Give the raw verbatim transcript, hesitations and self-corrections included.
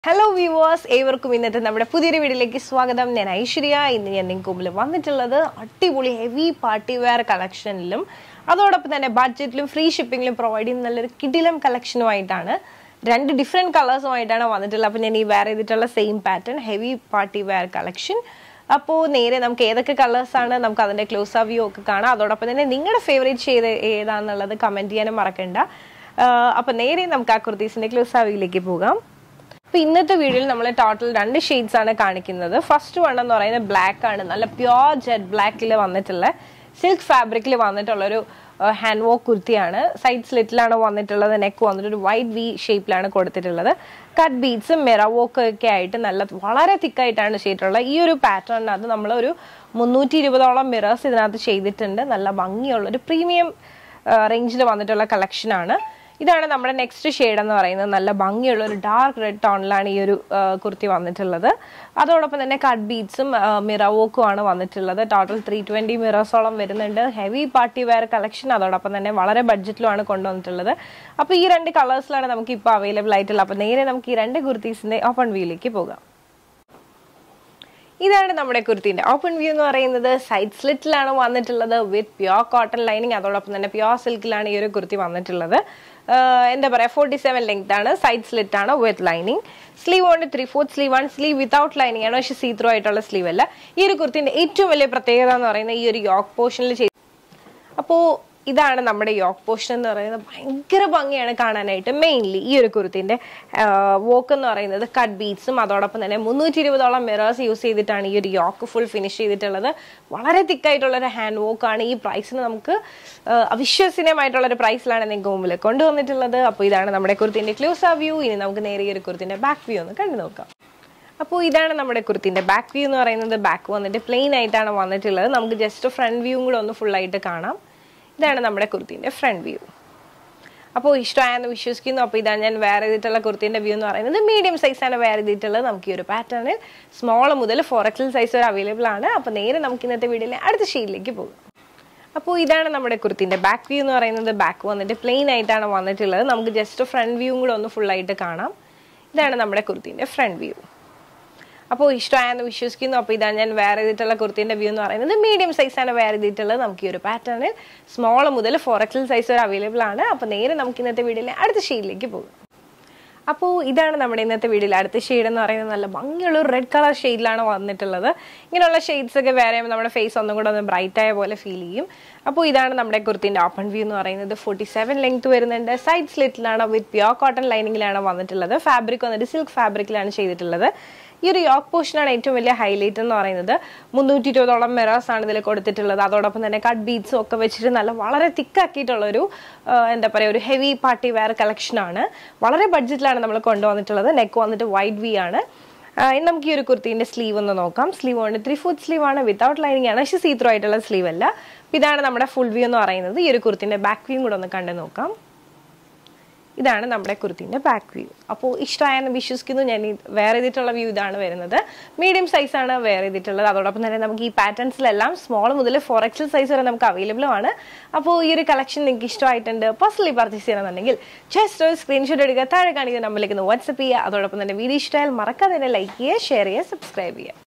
Hello viewers, ഏവർക്കും ഇന്നത്തെ നമ്മുടെ പുതിയൊരു വീഡിയോയിലേക്ക് സ്വാഗതം. ഞാൻ ഐശ്വര്യ. ഇന്ന് ഞാൻ നിങ്ങൾക്ക് മുമ്പിൽ വന്നിട്ടുള്ളത് അടിപൊളി ഹെവി പാർട്ടി വെയർ കളക്ഷനിലും അതോടൊപ്പം തന്നെ ബഡ്ജറ്റിലും ഫ്രീ ഷിപ്പിംഗിലും പ്രൊവൈഡ് ചെയ്യുന്ന നല്ലൊരു കിടിലം കളക്ഷനുമായിട്ടാണ്. രണ്ട് ഡിഫറെൻറ്റ് കളേഴ്സുമായിട്ടാണ് വന്നിട്ടുള്ളത്. അപ്പോൾ ഞാൻ ഈ വെയർ ചെയ്തിട്ടുള്ള same pattern heavy party wear collection. അപ്പോൾ നേരെ നമുക്ക് ഏതൊക്കെ കളേഴ്സാണ് നമുക്ക് അതിൻ്റെ ക്ലോസ് ആ വ്യൂ ഒക്കെ കാണാം. അതോടൊപ്പം തന്നെ നിങ്ങളുടെ ഫേവറേറ്റ് ചെയ്ത് ഏതാണെന്നുള്ളത് കമൻറ്റ് ചെയ്യാനും മറക്കണ്ട. അപ്പോൾ നേരെ നമുക്ക് ആ കുർത്തീസിൻ്റെ ക്ലോസ് ആ വ്യൂയിലേക്ക് പോകാം. അപ്പോൾ ഇന്നത്തെ വീഡിയോയിൽ നമ്മൾ ടോട്ടൽ രണ്ട് ഷെയ്ഡ്സ് ആണ് കാണിക്കുന്നത്. ഫസ്റ്റ് വൺ എന്ന് പറയുന്നത് ബ്ലാക്ക് ആണ്. നല്ല പ്യോർ ജെറ്റ് ബ്ലാക്കിൽ വന്നിട്ടുള്ള സിൽക്ക് ഫാബ്രിക്കിൽ വന്നിട്ടുള്ളൊരു ഹാൻഡ് വർക്ക് കുർത്തിയാണ്. സൈഡ് സ്ലിറ്റിലാണ് വന്നിട്ടുള്ളത്. നെക്ക് വന്നിട്ട് ഒരു വൈറ്റ് വി ഷേപ്പിലാണ് കൊടുത്തിട്ടുള്ളത്. കട്ട് ബീഡ്സും മിറർ വർക്ക് ഒക്കെ ആയിട്ട് നല്ല വളരെ തിക്കായിട്ടാണ് ചെയ്തിട്ടുള്ളത്. ഈ ഒരു പാറ്റേണിനകത്ത് നമ്മളൊരു മുന്നൂറ്റി ഇരുപതോളം മിറേഴ്സ് ഇതിനകത്ത് ചെയ്തിട്ടുണ്ട്. നല്ല ഭംഗിയുള്ളൊരു പ്രീമിയം റേഞ്ചിൽ വന്നിട്ടുള്ള കളക്ഷനാണ്. ഇതാണ് നമ്മുടെ നെക്സ്റ്റ് ഷെയ്ഡ് എന്ന് പറയുന്നത്. നല്ല ഭംഗിയുള്ള ഒരു ഡാർക്ക് റെഡ് ടോണിലാണ് ഈ ഒരു കുർത്തി വന്നിട്ടുള്ളത്. അതോടൊപ്പം തന്നെ കട്ട് ബീഡ്സും മിറർ വർക്കും ആണ് വന്നിട്ടുള്ളത്. ടോട്ടൽ ത്രീ ട്വന്റി മിറേഴ്സോളം വരുന്നുണ്ട്. Heavy party wear collection. അതോടൊപ്പം തന്നെ വളരെ ബഡ്ജറ്റിലുമാണ് കൊണ്ടുവന്നിട്ടുള്ളത്. അപ്പോൾ ഈ രണ്ട് കളേഴ്സിലാണ് നമുക്ക് ഇപ്പോൾ അവൈലബിൾ ആയിട്ടുള്ളത്. അപ്പോൾ നേരെ നമുക്ക് ഈ രണ്ട് കുർത്തീസിന്റെ ഓപ്പൺ വ്യൂയിലേക്ക് പോകാം. ഇതാണ് നമ്മുടെ കുർത്തിന്റെ ഓപ്പൺ വ്യൂ എന്ന് പറയുന്നത്. സൈഡ് സ്ലിറ്റിലാണ് വന്നിട്ടുള്ളത് വിത്ത് പ്യോർ കോട്ടൺ ലൈനിങ്. അതോടൊപ്പം തന്നെ പ്യോർ സിൽക്കിലാണ് ഈ ഒരു കുർത്തി വന്നിട്ടുള്ളത്. എന്താ പറയുക, ഫോർട്ടി സെവൻ ലെങ്ത് ആണ്. സൈഡ് സ്ലിറ്റ് ആണ് വിത്ത് ലൈനിങ്. സ്ലീവ് കൊണ്ട് ത്രീ ഫോർത്ത് സ്ലീവ് ആണ്. സ്ലീവ് വിത്തൗട്ട് ലൈനിങ് ആണ്, പക്ഷേ സീ ത്രൂ ആയിട്ടുള്ള സ്ലീവ് അല്ല. ഈ ഒരു കുർത്തിന്റെ ഏറ്റവും വലിയ പ്രത്യേകത എന്ന് പറയുന്നത് ഈ ഒരു യോക്ക് പോർഷനിൽ ചെയ്ത്. അപ്പോൾ ഇതാണ് നമ്മുടെ യോക്ക് പോർഷൻ എന്ന് പറയുന്നത്. ഭയങ്കര ഭംഗിയാണ് കാണാനായിട്ട്. മെയിൻലി ഈ ഒരു കുർത്തിന്റെ വോക്ക് എന്ന് പറയുന്നത് കട്ട് ബീഡ്സും അതോടൊപ്പം തന്നെ മുന്നൂറ്റി ഇരുപതോളം മിറേഴ്സ് യൂസ് ചെയ്തിട്ടാണ് ഈ ഒരു യോക്ക് ഫുൾ ഫിനിഷ് ചെയ്തിട്ടുള്ളത്. വളരെ തിക്കായിട്ടുള്ളൊരു ഹാൻഡ് വോക്കാണ്. ഈ പ്രൈസിന് നമുക്ക് അവിശ്വസനീയമായിട്ടുള്ളൊരു പ്രൈസിലാണ് നിങ്ങൾക്ക് മുമ്പിൽ കൊണ്ടുവന്നിട്ടുള്ളത്. അപ്പോൾ ഇതാണ് നമ്മുടെ കുർത്തിന്റെ ക്ലോസ് ആ വ്യൂ. ഇനി നമുക്ക് നേരെ ഈ ഒരു കുർത്തിന്റെ ബാക്ക് വ്യൂ ഒന്ന് കണ്ടു നോക്കാം. അപ്പോൾ ഇതാണ് നമ്മുടെ കുർത്തിന്റെ ബാക്ക് വ്യൂ എന്ന് പറയുന്നത്. ബാക്ക് വന്നിട്ട് പ്ലെയിൻ ആയിട്ടാണ് വന്നിട്ടുള്ളത്. നമുക്ക് ജസ്റ്റ് ഫ്രണ്ട് വ്യൂവും കൂടെ ഒന്ന് ഫുള്ളായിട്ട് കാണാം. ഇതാണ് നമ്മുടെ കുർത്തിന്റെ ഫ്രണ്ട് വ്യൂ. അപ്പോൾ ഇഷ്ടമായെന്ന് വിശ്വസിക്കുന്നു. അപ്പോൾ ഇതാണ് ഞാൻ വെയർ ചെയ്തിട്ടുള്ള കുർത്തിന്റെ വ്യൂ എന്ന് പറയുന്നത്. മീഡിയം സൈസാണ് വെയർ ചെയ്തിട്ടുള്ളത്. നമുക്ക് ഈ ഒരു പാറ്റേണിൽ സ്മോൾ മുതൽ ഫോർ എക്സൽ സൈസ് വരെ അവൈലബിൾ ആണ്. അപ്പോൾ നേരെ നമുക്ക് ഇന്നത്തെ വീഡിയോയിലെ അടുത്ത ഷെയ്ഡിലേക്ക് പോകും. അപ്പോൾ ഇതാണ് നമ്മുടെ കുർത്തിന്റെ ബാക്ക് വ്യൂ എന്ന് പറയുന്നത്. ബാക്ക് വന്നിട്ട് പ്ലെയിൻ ആയിട്ടാണ് വന്നിട്ടുള്ളത്. നമുക്ക് ജസ്റ്റ് ഫ്രണ്ട് വ്യൂവും കൂടെ ഒന്ന് ഫുള്ളായിട്ട് കാണാം. ഇതാണ് നമ്മുടെ കുർത്തിന്റെ ഫ്രണ്ട് വ്യൂ. അപ്പോൾ ഇഷ്ടമായെന്ന് വിശ്വസിക്കുന്നു. അപ്പോൾ ഇതാണ് ഞാൻ വെയർ ചെയ്തിട്ടുള്ള കുർത്തിന്റെ വ്യൂ എന്ന് പറയുന്നത്. മീഡിയം സൈസാണ് വെയർ ചെയ്തിട്ടുള്ളത്. നമുക്ക് ഈ ഒരു പാറ്റേണിൽ സ്മോൾ മുതൽ ഫോർ എക്സൽ സൈസ് വരെ അവൈലബിൾ ആണ്. അപ്പോൾ നേരെ നമുക്ക് ഇന്നത്തെ വീഡിയോയിലെ അടുത്ത ഷെയ്ഡിലേക്ക് പോകും. അപ്പോൾ ഇതാണ് നമ്മുടെ ഇന്നത്തെ വീഡിയോയിൽ അടുത്ത ഷെയ്ഡ് എന്ന് പറയുന്നത്. നല്ല ഭംഗിയുള്ള ഒരു റെഡ് കളർ ഷെയ്ഡിലാണ് വന്നിട്ടുള്ളത്. ഇങ്ങനെയുള്ള ഷെയ്ഡ്സ് ഒക്കെ വേറെ നമ്മുടെ ഫേസ് ഒന്നും കൂടെ ഒന്ന് ബ്രൈറ്റ് ആയ പോലെ ഫീൽ ചെയ്യും. അപ്പോൾ ഇതാണ് നമ്മുടെ കുർത്തിന്റെ ഓപ്പൺ വ്യൂ എന്ന് പറയുന്നത്. ഫോർട്ടി സെവൻ ലെങ്ത് വരുന്നുണ്ട്. സൈഡ് സ്ലിറ്റിലാണ് വിത്ത് പ്യോർ കോട്ടൺ ലൈനിങ്ങിലാണ് വന്നിട്ടുള്ളത്. ഫാബ്രിക് വന്നിട്ട് സിൽക്ക് ഫാബ്രിക്കിലാണ് ചെയ്തിട്ടുള്ളത്. ഈ ഒരു യോക്ക് പോർഷനാണ് ഏറ്റവും വലിയ ഹൈലൈറ്റ് എന്ന് പറയുന്നത്. മുന്നൂറ്റി ഇരുപതോളം മിറേഴ്സ് ആണ് ഇതിൽ കൊടുത്തിട്ടുള്ളത്. അതോടൊപ്പം തന്നെ കട്ട് ബീഡ്സും ഒക്കെ വെച്ചിട്ട് നല്ല വളരെ തിക്കാക്കിയിട്ടുള്ളൊരു എന്താ പറയുക ഒരു ഹെവി പാർട്ടി വെയർ കളക്ഷനാണ്. വളരെ ബഡ്ജറ്റിലാണ് നമ്മൾ കൊണ്ടുവന്നിട്ടുള്ളത്. നെക്ക് വന്നിട്ട് വൈഡ് വി ആണ്. ഇനി നമുക്ക് ഈ ഒരു കുർത്തിന്റെ സ്ലീവ് ഒന്ന് നോക്കാം. സ്ലീവ് കൊണ്ട് ത്രീ ഫോർത്ത് സ്ലീവ് ആണ്. വിത്തൗട്ട് ലൈനിങ് ആണ്, പക്ഷേ സീ ത്രൂ ആയിട്ടുള്ള സ്ലീവ് അല്ല. ഇതാണ് നമ്മുടെ ഫുൾ വ്യൂ എന്ന് പറയുന്നത്. ഈ ഒരു കുർത്തിന്റെ ബാക്ക് വ്യൂ കൂടെ ഒന്ന് കണ്ടു നോക്കാം. ഇതാണ് നമ്മുടെ കുർത്തിന്റെ ബാക്ക് വ്യൂ. അപ്പോൾ ഇഷ്ടമായെന്ന് വിശ്വസിക്കുന്നു. ഞാൻ ഈ വെയർ ചെയ്തിട്ടുള്ള വ്യൂ ഇതാണ് വരുന്നത്. മീഡിയം സൈസാണ് വെയർ ചെയ്തിട്ടുള്ളത്. അതോടൊപ്പം തന്നെ നമുക്ക് ഈ പാറ്റേൺസിലെല്ലാം സ്മോൾ മുതൽ ഫോർ എക്സൽ സൈസ് വരെ നമുക്ക് അവൈലബിൾ ആണ്. അപ്പോൾ ഈ ഒരു കളക്ഷൻ നിങ്ങൾക്ക് ഇഷ്ടമായിട്ടുണ്ട്, പേഴ്സണലി പർച്ചേസ് ചെയ്യണമെന്നുണ്ടെങ്കിൽ ജസ്റ്റ് ഒരു സ്ക്രീൻഷോട്ട് എടുക്കുക, താഴെ കാണിക്കുന്ന നമ്പറിലേക്ക് ഒന്ന് വാട്സ്ആപ്പ് ചെയ്യുക. അതോടൊപ്പം തന്നെ വീഡിയോ ഇഷ്ടമായാൽ മറക്കാതെ തന്നെ ലൈക്ക് ചെയ്യുക, ഷെയർ ചെയ്യുക, സബ്സ്ക്രൈബ് ചെയ്യുക.